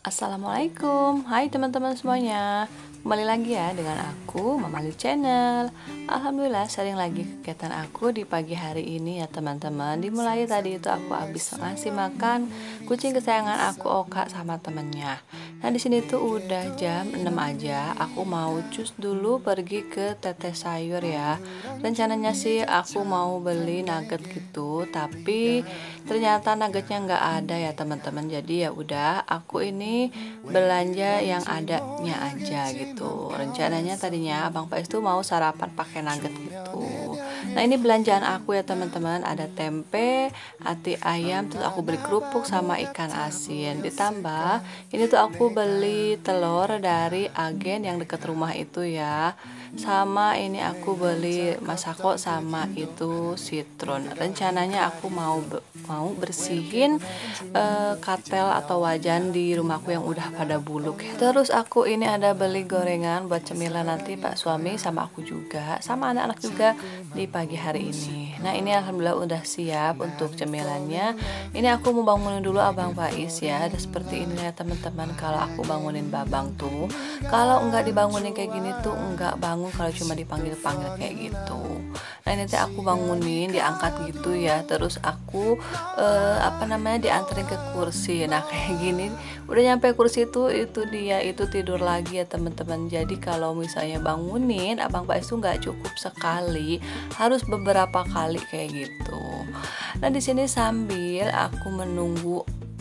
Assalamualaikum, hai teman-teman semuanya. Kembali lagi ya dengan aku, Mama Li Channel. Alhamdulillah sering lagi kegiatan aku di pagi hari ini ya teman-teman. Dimulai tadi itu aku habis ngasih makan kucing kesayangan aku Oka sama temennya. Nah di sini tuh udah jam 6 aja. Aku mau cus dulu pergi ke tetes sayur ya. Rencananya sih aku mau beli nugget gitu, tapi ternyata nuggetnya nggak ada ya teman-teman. Jadi ya udah aku ini belanja yang adanya aja gitu. Rencananya tadinya Abang Faiz tuh mau sarapan pakai nugget gitu. Nah ini belanjaan aku ya teman-teman, ada tempe, ati ayam, terus aku beli kerupuk sama ikan asin. Ditambah ini tuh aku beli telur dari agen yang deket rumah itu ya. Sama ini aku beli masako sama itu citron. Rencananya aku mau bersihin katel atau wajan di rumahku yang udah pada buluk ya. Terus aku ini ada beli gorengan buat cemilan nanti Pak suami sama aku juga, sama anak-anak juga di pagi hari ini. Nah ini alhamdulillah udah siap untuk cemilannya. Ini aku mau bangunin dulu Abang Faiz ya. Ada seperti ini ya teman-teman, kalau aku bangunin Babang tuh, kalau enggak dibangunin kayak gini tuh enggak bangun kalau cuma dipanggil-panggil kayak gitu. Nah ini teh aku bangunin, diangkat gitu ya. Terus aku dianterin ke kursi. Nah kayak gini udah nyampe kursi itu dia itu tidur lagi ya teman-teman. Jadi kalau misalnya bangunin Abang Faiz tuh nggak cukup sekali, harus beberapa kali kayak gitu. Nah di sini sambil aku menunggu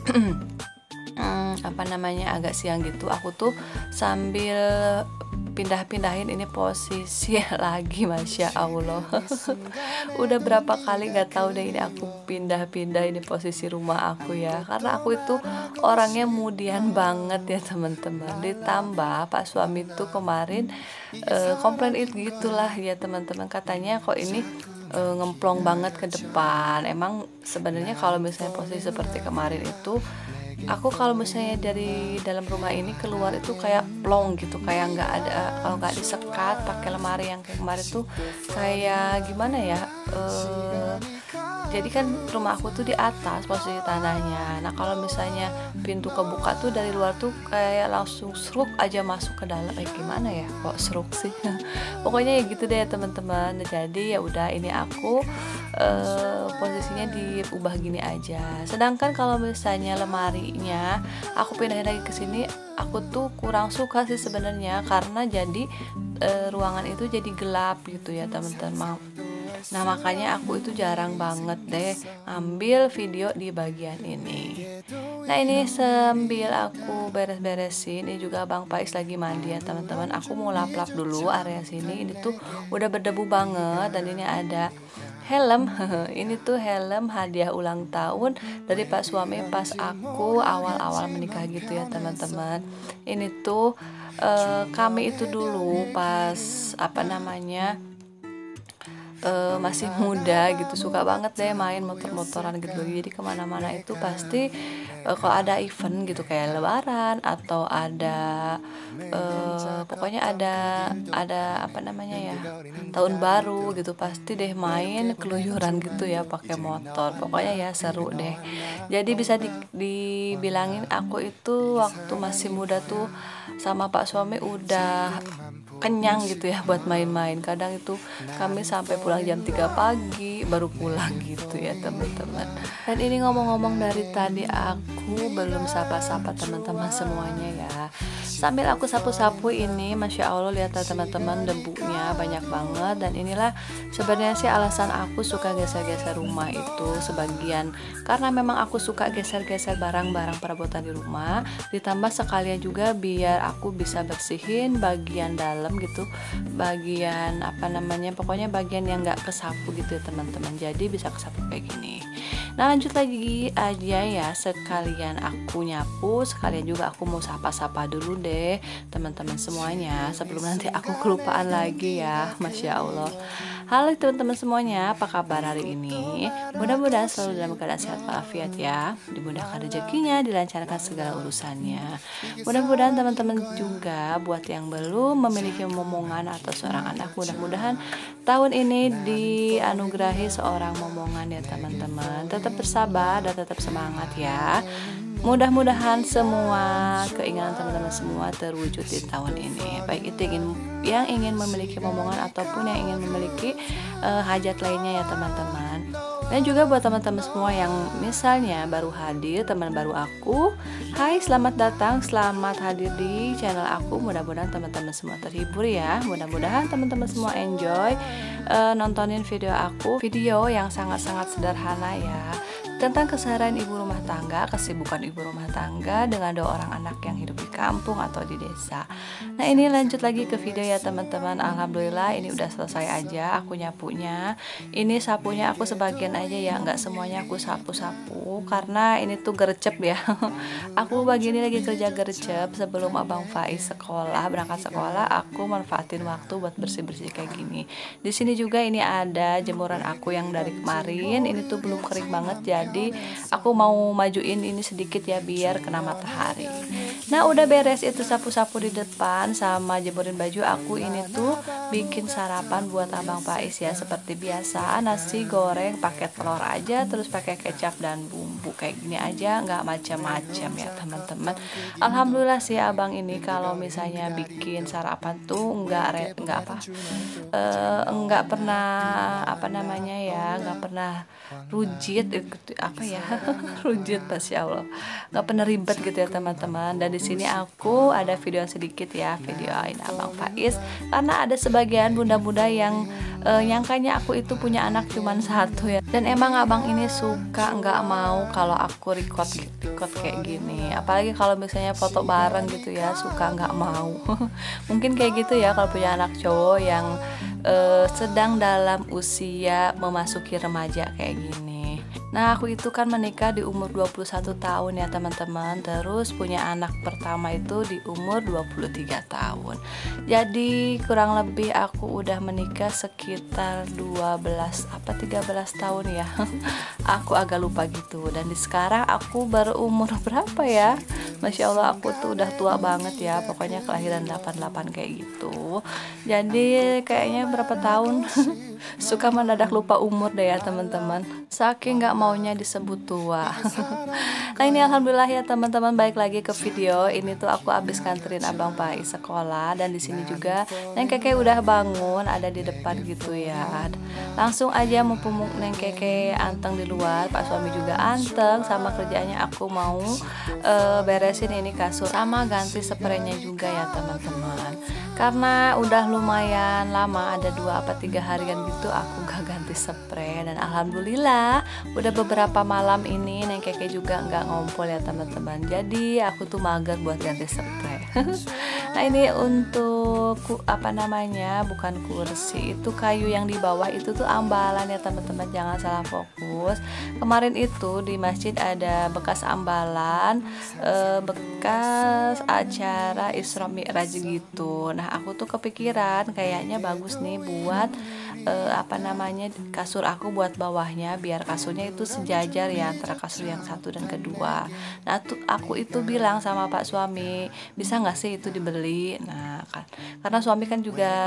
agak siang gitu, aku tuh sambil pindah-pindahin ini posisi lagi, masya Allah. Udah berapa kali nggak tahu deh ini aku pindah-pindah ini posisi rumah aku ya, karena aku itu orangnya mudian banget ya teman-teman. Ditambah Pak suami tuh kemarin komplain itu gitulah ya teman-teman, katanya kok ini ngemplong banget ke depan. Emang sebenarnya kalau misalnya posisi seperti kemarin itu, aku kalau misalnya dari dalam rumah ini keluar itu kayak plong gitu, kayak nggak ada, kalau nggak disekat pakai lemari yang kayak kemarin tuh kayak gimana ya, jadi kan rumah aku tuh di atas posisi tanahnya. Nah kalau misalnya pintu kebuka tuh dari luar tuh kayak langsung seruk aja masuk ke dalam. Gimana ya, kok seruk sih? Pokoknya ya gitu deh teman-teman. Jadi ya udah, ini aku posisinya diubah gini aja. Sedangkan kalau misalnya lemarinya aku pindahin lagi ke sini, aku tuh kurang suka sih sebenarnya, karena jadi ruangan itu jadi gelap gitu ya teman-teman. Nah makanya aku itu jarang banget deh ambil video di bagian ini. Nah ini sambil aku beres-beresin, ini juga Bang Pais lagi mandi ya teman-teman. Aku mau lap-lap dulu area sini, ini tuh udah berdebu banget. Dan ini ada helm. Ini tuh helm hadiah ulang tahun dari Pak suami pas aku awal-awal menikah gitu ya teman-teman. Ini tuh kami itu dulu pas masih muda gitu, suka banget deh main motor-motoran gitu. Jadi kemana-mana itu pasti kalau ada event gitu kayak lebaran atau ada pokoknya ada tahun baru gitu, pasti deh main keluyuran gitu ya pakai motor. Pokoknya ya seru deh. Jadi bisa dibilangin aku itu waktu masih muda tuh sama Pak suami udah kenyang gitu ya buat main-main. Kadang itu kami sampai pulang jam 3 pagi baru pulang gitu ya teman-teman. Dan ini ngomong-ngomong, dari tadi aku belum sapa-sapa teman-teman semuanya ya. Sambil aku sapu-sapu ini, masya Allah lihat teman-teman, debunya banyak banget. Dan inilah sebenarnya sih alasan aku suka geser-geser rumah itu sebagian, karena memang aku suka geser-geser barang-barang perabotan di rumah. Ditambah sekalian juga biar aku bisa bersihin bagian dalam gitu, bagian pokoknya bagian yang nggak kesapu gitu ya teman-teman. Jadi bisa kesapu kayak gini. Nah lanjut lagi aja ya, sekalian aku nyapu, sekalian juga aku mau sapa-sapa dulu deh teman-teman semuanya sebelum nanti aku kelupaan lagi ya, masya Allah. Halo teman-teman semuanya, apa kabar hari ini? Mudah-mudahan selalu dalam keadaan sehat walafiat ya, dimudahkan rezekinya, dilancarkan segala urusannya. Mudah-mudahan teman-teman juga buat yang belum memiliki momongan atau seorang anak, mudah-mudahan tahun ini dianugerahi seorang momongan ya teman-teman. Tetap bersabar dan tetap semangat ya. Mudah-mudahan semua keinginan teman-teman semua terwujud di tahun ini. Baik itu yang ingin memiliki momongan ataupun yang ingin memiliki hajat lainnya ya teman-teman. Dan juga buat teman-teman semua yang misalnya baru hadir, teman baru aku, hai selamat datang, selamat hadir di channel aku. Mudah-mudahan teman-teman semua terhibur ya. Mudah-mudahan teman-teman semua enjoy nontonin video aku, video yang sangat-sangat sederhana ya, tentang keseharian ibu rumah tangga, kesibukan ibu rumah tangga dengan 2 orang anak yang hidup di kampung atau di desa. Nah ini lanjut lagi ke video ya teman-teman. Alhamdulillah ini udah selesai aja aku nyapunya. Ini sapunya aku sebagian aja ya, nggak semuanya aku sapu-sapu karena ini tuh gercep ya. Aku bagian ini lagi kerja gercep sebelum Abang Faiz berangkat sekolah. Aku manfaatin waktu buat bersih-bersih kayak gini. Di sini juga ini ada jemuran aku yang dari kemarin, ini tuh belum kering banget, jadi aku mau majuin ini sedikit ya biar kena matahari. Nah udah beres itu sapu-sapu di depan sama jemurin baju, aku ini tuh bikin sarapan buat Abang Faiz ya, seperti biasa nasi goreng pakai telur aja, terus pakai kecap dan bumbu kayak gini aja, nggak macam-macam ya teman-teman. Alhamdulillah sih abang ini kalau misalnya bikin sarapan tuh nggak pernah rujit rujit Masya Allah, nggak pernah ribet gitu ya teman-teman. Dan di sini aku ada video sedikit ya, videoin Abang Faiz karena ada sebagian bunda-bunda yang nyangkanya aku itu punya anak cuman 1 ya, dan emang abang ini suka nggak mau kalau aku record kayak gini, apalagi kalau misalnya foto bareng gitu ya, suka nggak mau. Mungkin kayak gitu ya kalau punya anak cowok yang sedang dalam usia memasuki remaja kayak gini. Nah aku itu kan menikah di umur 21 tahun ya teman-teman, terus punya anak pertama itu di umur 23 tahun. Jadi kurang lebih aku udah menikah sekitar 13 tahun ya. Aku agak lupa gitu. Dan sekarang aku berumur berapa ya? Masya Allah aku tuh udah tua banget ya, pokoknya kelahiran 88 kayak gitu. Jadi kayaknya berapa tahun suka mendadak lupa umur deh ya teman-teman, saking nggak maunya disebut tua. Nah ini alhamdulillah ya teman-teman, balik lagi ke video ini tuh aku habis nganterin Abang Faiz sekolah, dan di sini juga Neng Keke udah bangun ada di depan gitu ya. Langsung aja mumpung Neng Keke anteng di luar, Pak suami juga anteng, sama kerjaannya aku mau beresin ini kasur sama ganti spraynya juga ya teman-teman. Karena udah lumayan lama, ada 2-3 harian gitu aku gak ganti spray, dan alhamdulillah udah beberapa malam ini Neng Keke juga nggak ngompol ya teman-teman, jadi aku tuh mager buat ganti spray. Nah ini untuk bukan kursi, itu kayu yang di bawah itu tuh ambalan ya teman-teman, jangan salah fokus. Kemarin itu di masjid ada bekas ambalan bekas acara Isra Mi'raj gitu. Nah aku tuh kepikiran kayaknya bagus nih buat kasur aku buat bawahnya, biar kasurnya itu sejajar ya antara kasur yang 1 dan kedua. Nah aku itu bilang sama Pak suami, bisa nggak sih itu dibeli. Nah karena suami kan juga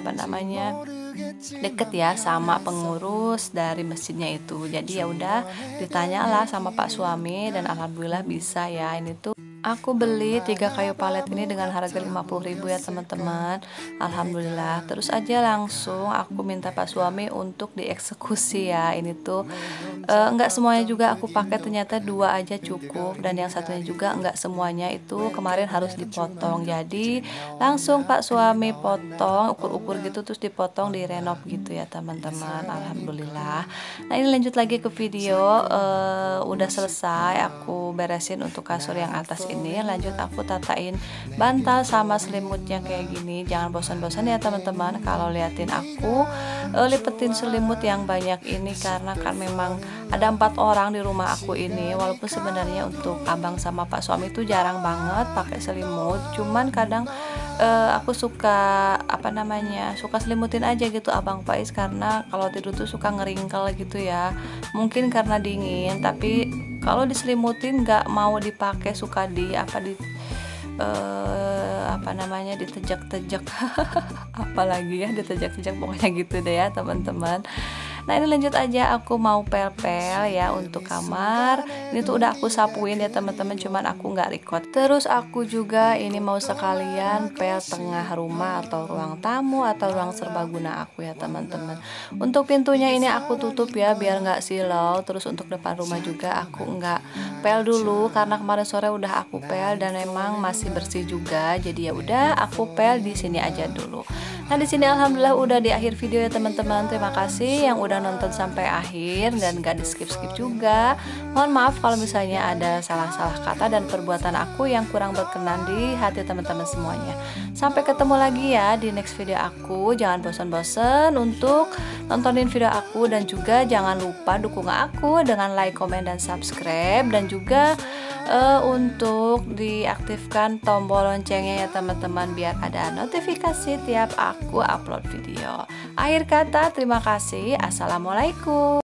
deket ya sama pengurus dari masjidnya itu, jadi ya udah ditanyalah sama Pak suami, dan alhamdulillah bisa ya. Ini tuh aku beli 3 kayu palet ini dengan harga 50.000 ya teman-teman. Alhamdulillah. Terus aja langsung aku minta Pak suami untuk dieksekusi ya. Ini tuh enggak semuanya juga aku pakai, ternyata 2 aja cukup, dan yang satunya juga enggak semuanya itu kemarin harus dipotong. Jadi langsung Pak suami potong ukur-ukur gitu, terus dipotong, direnov gitu ya teman-teman. Alhamdulillah. Nah ini lanjut lagi ke video, udah selesai aku beresin untuk kasur yang atas ini, lanjut aku tatain bantal sama selimutnya kayak gini. Jangan bosan-bosan ya teman-teman kalau liatin aku lipetin selimut yang banyak ini, karena kan memang ada 4 orang di rumah aku ini. Walaupun sebenarnya untuk abang sama Pak suami itu jarang banget pakai selimut, cuman kadang aku suka suka selimutin aja gitu Abang Faiz, karena kalau tidur tuh suka ngeringkel gitu ya, mungkin karena dingin, tapi kalau diselimutin nggak mau dipakai, suka ditejak-tejak apalagi ya, ditejak-tejak pokoknya gitu deh ya teman-teman. Nah ini lanjut aja, aku mau pel-pel ya untuk kamar. Ini tuh udah aku sapuin ya teman-teman, cuman aku nggak record. Terus aku juga ini mau sekalian pel tengah rumah atau ruang tamu atau ruang serbaguna aku ya teman-teman. Untuk pintunya ini aku tutup ya biar nggak silau. Terus untuk depan rumah juga aku nggak pel dulu karena kemarin sore udah aku pel dan emang masih bersih juga. Jadi ya udah aku pel di sini aja dulu. Nah di sini alhamdulillah udah di akhir video ya teman-teman. Terima kasih yang udah nonton sampai akhir dan gak di skip-skip juga. Mohon maaf kalau misalnya ada salah-salah kata dan perbuatan aku yang kurang berkenan di hati teman-teman semuanya. Sampai ketemu lagi ya di next video aku. Jangan bosan-bosan untuk nontonin video aku dan juga jangan lupa dukung aku dengan like, komen, dan subscribe, dan juga untuk diaktifkan tombol loncengnya ya teman-teman biar ada notifikasi tiap aku upload video. Akhir kata terima kasih. Assalamualaikum.